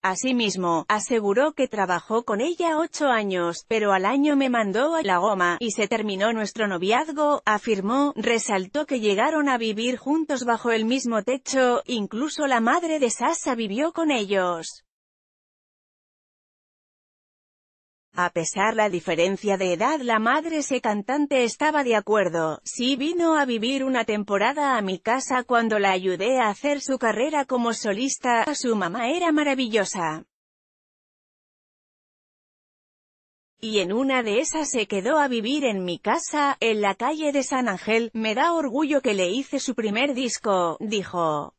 Asimismo, aseguró que trabajó con ella 8 años, pero al año me mandó a la goma, y se terminó nuestro noviazgo, afirmó. Resaltó que llegaron a vivir juntos bajo el mismo techo, incluso la madre de Sasha vivió con ellos. A pesar la diferencia de edad, la madre se cantante estaba de acuerdo. Sí, vino a vivir una temporada a mi casa cuando la ayudé a hacer su carrera como solista. Su mamá era maravillosa. Y en una de esas se quedó a vivir en mi casa, en la calle de San Ángel. Me da orgullo que le hice su primer disco, dijo.